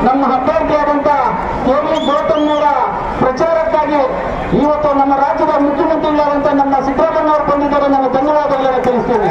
ನಮ್ಮ ಅಭ್ಯರ್ಥಿಯಾದಂತ ಕೆ.ವಿ. ಗೌತಮ್ನವರ ಪ್ರಚಾರಕ್ಕಾಗಿ ಇವತ್ತು ನಮ್ಮ ರಾಜ್ಯದ ಮುಖ್ಯಮಂತ್ರಿಗಳಾದಂತ ನಮ್ಮ ಸಿದ್ದರಾಮಯ್ಯನವರು ಬಂದಿದ್ದಾರೆ. ನಾನು ಧನ್ಯವಾದಗಳನ್ನು ತಿಳಿಸ್ತೇನೆ.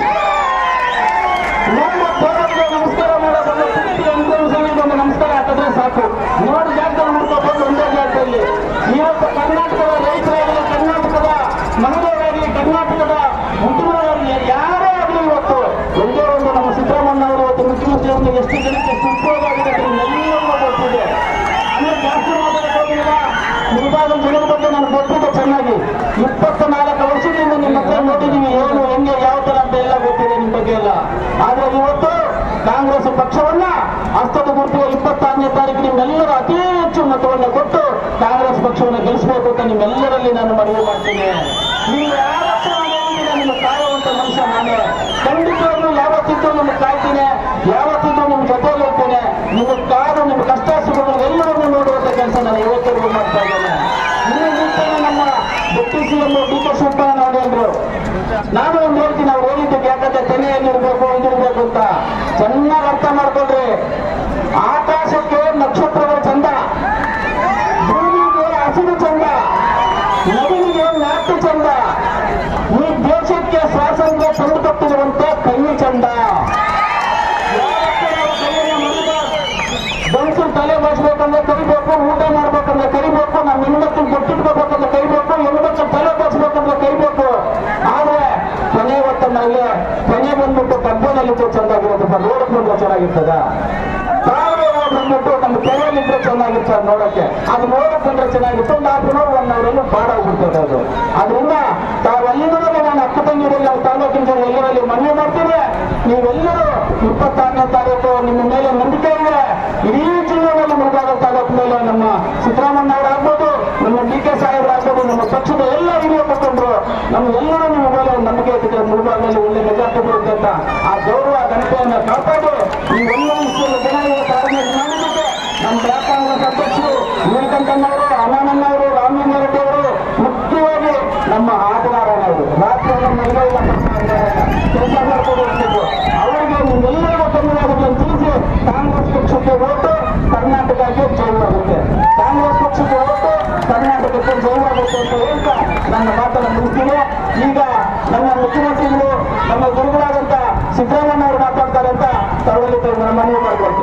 ನಮಸ್ಕಾರ ಮಾಡೋದನ್ನು ಪೂರ್ತಿ ಅನುಭವಿಸಲಿಕ್ಕೆ ಒಂದು ನಮಸ್ಕಾರ ಹಾಕಿದ್ರೆ ಸಾಕು. ನೋಡಿ ಜಾಗದಲ್ಲಿ ನೋಡ್ಕೋಬಹುದು ಒಂದೇ ಜಾಗದಲ್ಲಿ. ಇವತ್ತು ಕರ್ನಾಟಕದ ರೈತರಾಗಲಿ, ಕರ್ನಾಟಕದ ಮಹಿಳೆಯರಾಗಲಿ, ಕರ್ನಾಟಕದ ಮುಖ್ಯಮಂತ್ರಿಯಾಗಲಿ ಯಾರೇ ಆಗಲಿ ಇವತ್ತು ಒಂದೇ ಒಂದು ನಮ್ಮ ಸಿದ್ದರಾಮಯ್ಯನವರು ಇವತ್ತು ಮುಖ್ಯಮಂತ್ರಿ ಎಷ್ಟು ಜನಕ್ಕೆ ಸುಖವಾಗಿದೆ ಎಲ್ಲವೂ ಗೊತ್ತಿದೆ. ಅಂದ್ರೆ ಜಾಸ್ತಿ ಮಾತಾಡೋದಿಲ್ಲ. ಮುಳುಗಾದ ಜನರ ಬಗ್ಗೆ ನನಗೆ ಗೊತ್ತಿದೆ ಚೆನ್ನಾಗಿ. 24 ವರ್ಷದಿಂದ ನಿಮ್ಮ ಹತ್ರ ನೋಡಿದೀವಿ, ಏನು ಹೆಂಗೆ ಯಾವ ತರ ಅಂತ ಎಲ್ಲ ಗೊತ್ತಿದೆ ನಿಮ್ಮ ಬಗ್ಗೆ ಎಲ್ಲ. ಆದ್ರೆ ಇವತ್ತು ಕಾಂಗ್ರೆಸ್ ಪಕ್ಷವನ್ನ ಹಸ್ತದ ಗುರುತಿಗೆ 26ನೇ ತಾರೀಕು ನಿಮ್ಮೆಲ್ಲರೂ ಅತಿ ಹೆಚ್ಚು ಮತವನ್ನು ಕೊಟ್ಟು ಕಾಂಗ್ರೆಸ್ ಪಕ್ಷವನ್ನು ಗೆಲ್ಲಿಸಬೇಕು ಅಂತ ನಿಮ್ಮೆಲ್ಲರಲ್ಲಿ ನಾನು ಮನವಿ ಮಾಡ್ತೀನಿ. ನೀವು ಯಾವತ್ತೂ ನಿಮ್ಮ ಕಾಯುವಂತ ಮನುಷ್ಯ ನಾನೇ. ಖಂಡಿತವಾಗ್ಲೂ ಯಾವತ್ತಿದ್ದು ನಿಮ್ಗೆ ಕಾಯ್ತೀನಿ, ಯಾವತ್ತಿದ್ದು ನಿಮ್ ಜೊತೆಯಲ್ಲಿ ಇರ್ತೇನೆ. ನಿಮ್ಮ ಕಾರು, ನಿಮ್ಮ ಕಷ್ಟ ಸುಖಗಳು ಎಲ್ಲರನ್ನೂ ನೋಡುವಂತ ಕೆಲಸ ನಾನು ಇವತ್ತರೆಗೂ ಮಾಡ್ತಾ ಇದ್ದೇನೆ. ನಮ್ಮ ಡೆಪ್ಟಿ ಸಿಎಂ ಡಿ.ಕೆ. ಶಿವಕುಮಾರ್ ನೋಡಿ ಅಂದ್ರು. ನಾನು ಒಂದು ಹೇಳ್ತೀನಿ, ಅವ್ರು ಹೇಳಿದ್ದಕ್ಕೆ ಯಾಕಂದ್ರೆ ತೆನೆಯಲ್ಲಿರ್ಬೇಕು ಇದಿರ್ಬೇಕು ಅಂತ ಚೆನ್ನಾಗಿ ಅರ್ಥ ಮಾಡ್ಕೊಳ್ರಿ. ಆಕಾಶಕ್ಕೆ ನಕ್ಷತ್ರಗಳು ಚಂದ, ಭೂಮಿಗೆ ಹಸಿರು ಚಂದ, ನದಿಗೆ ನಾಟ್ಯ ಚಂದ, ಈ ದೇಶಕ್ಕೆ ಸ್ವಾತಂತ್ರ್ಯ ತಂದುಕೊಟ್ಟಿರುವಂತ ಕಣ್ಣು ಚಂದ. ಗಂಟು ತಲೆ ಬಸ್ಬೇಕಂದ್ರೆ ಕರಿಬೇಕು, ಊಟ ಮಾಡ್ಬೇಕಂದ್ರೆ ಕರಿಬೇಕು, ನಾವು ಹೆಣ್ಮಕ್ಳು ಕೊಟ್ಟಿಟ್ಕೋಬೇಕಂದ್ರೆ ಕರಿಬೇಕು, ಹೆಣ್ಮಕ್ಳು ತಲೆ ಬಸ್ಬೇಕಂದ್ರೆ ಕರಿಬೇಕು. ಆದ್ರೆ ಕೊನೆ ಹೊತ್ತಲ್ಲಿ ಕೊನೆ ಬಂದ್ಬಿಟ್ಟು ಕಬ್ಬನಲ್ಲಿದ್ದು ಚೆನ್ನಾಗಿರೋದಪ್ಪ, ನೋಡಕ್ ಬಂದ್ರೆ ಚೆನ್ನಾಗಿರ್ತದ. ತಾವೇ ಬಂದ್ಬಿಟ್ಟು ನಮ್ಮ ಕೆರೆಯಲ್ಲಿದ್ರೆ ಚೆನ್ನಾಗಿರ್ತದೆ ನೋಡಕ್ಕೆ. ಅದು ನೋಡಕ್ ಬಂದ್ರೆ ಚೆನ್ನಾಗಿತ್ತು, ಒಂದು ಹಾಫ್ ಅನ್ ಅವರ್ 1 ಅವರಲ್ಲಿ ಬಾಡಾಗ್ಬಿಡ್ತದೆ ಅದು. ಅದರಿಂದ ತಾವೆಲ್ಲರೂ ನಾನು ಅಕ್ಕ ತಂಗಿರಲ್ಲಿ ನಾವು ತಾಲೂಕಿನ ಜನ ಎಲ್ಲರಲ್ಲಿ ಮನವಿ ಮಾಡ್ತೀನಿ. ನೀವೆಲ್ಲರೂ 26ನೇ ತಾರೀಕು ನಿಮ್ಮ ಮೇಲೆ ನಂಬಿಕೆ ಇದೆ. ಇಡೀ ಜಿಲ್ಲೆಯಲ್ಲಿ ಮುಳುಗಾದ ತಾಲೂಕು ಮೇಲೆ ನಮ್ಮ ಸಿದ್ದರಾಮಯ್ಯ ಅವರಾಗ್ಬೋದು, ನಮ್ಮ ಡಿ.ಕೆ. ಸಾಹೇಬರಾಗ್ಬೋದು, ನಮ್ಮ ಪಕ್ಷದ ಎಲ್ಲ ಹಿರಿಯ ಮುಖಂಡರು ನಮ್ಗೆಲ್ಲರೂ ನಿಮ್ಮ ಮೇಲೆ ಒಂದು ನಂಬಿಕೆ ಇಟ್ಟಿದ್ರೆ ಮುಳುಗಾದಲ್ಲಿ ಒಳ್ಳೆ ಮೆಜಾರಿಟಿ ಬರುತ್ತೆ ಅಂತ ಆ ಗೌರವ ಘನತೆಯನ್ನು ಕಾಪಾಡಿ ಈ ಒಂದೊಂದು ಜನ ಕಾರಣ ಮಾಡಿದ್ದಕ್ಕೆ ನಮ್ಮ ಬ್ಲಾಕ್ ಕಾಂಗ್ರೆಸ್ ಅಧ್ಯಕ್ಷರು ನೀಲಕಂಠಣ್ಣವರು, ಅಣ್ಣನವರು, ರಾಮಲಿಂಗಾರೆಡ್ಡಿ ಅವರು, ಮುಖ್ಯವಾಗಿ ನಮ್ಮ ಆಟಗಾರನ ಅವರು ರಾತ್ರಿ ಮಹಿಳೆಯ ಕೆಲಸ ಮಾಡ್ಕೊಂಡು ಹೋಗ್ತಿದ್ರು. ಅವರಿಗೆ ನಿಮ್ಮೆಲ್ಲರಿಗೂ ಧನ್ಯವಾದಗಳನ್ನು ತಿಳಿಸಿ ಕಾಂಗ್ರೆಸ್ ಪಕ್ಷಕ್ಕೆ ಓಟು ಕರ್ನಾಟಕಕ್ಕೆ ಜಯವಾಗುತ್ತೆ, ಕಾಂಗ್ರೆಸ್ ಪಕ್ಷಕ್ಕೆ ಓಟು ಕರ್ನಾಟಕಕ್ಕೆ ಜಯವಾಗುತ್ತೆ ಅಂತ ಹೇಳ್ತಾ ನನ್ನ ಮಾತನ್ನು ಮುಗಿಸ್ತೀನಿ. ಈಗ ನಮ್ಮ ಮುಖ್ಯಮಂತ್ರಿಗಳು ನಮ್ಮ ಗುರುಗಳಾದಂತ ಸಿದ್ದರಾಮಯ್ಯ ಅವರು ಮಾತಾಡ್ತಾರೆ ಅಂತ ತರವಲ್ಲಿ ಮನವಿ ಮಾಡಿಕೊಡ್ತಾರೆ.